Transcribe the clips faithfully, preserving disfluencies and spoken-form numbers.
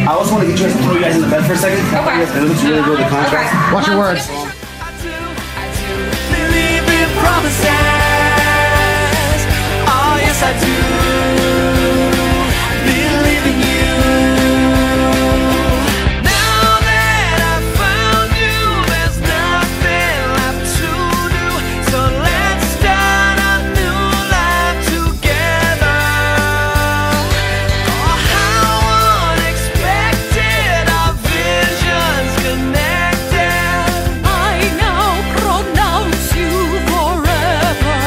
I also want to get you guys, throw you guys in the bed for a second. Okay. It looks really good, the contrast. Okay. Watch your words. Believe in promises. Oh yes I do. Believe in you. Now that I've found you, there's nothing left to do. So let's start a new life together. Oh, how unexpected, our visions connected. I now pronounce you forever.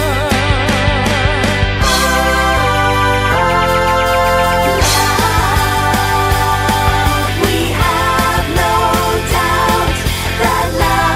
We have no doubt that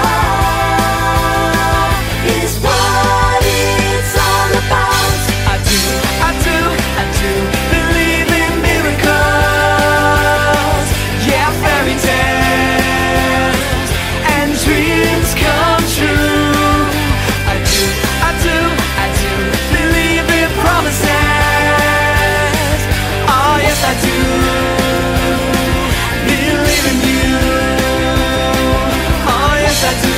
love is what it's all about. I do, I do, I do believe in miracles. Yeah, fairy tales and dreams come true. I do, I do, I do believe in promises. Oh yes I do. Believe in you. Oh yes I do.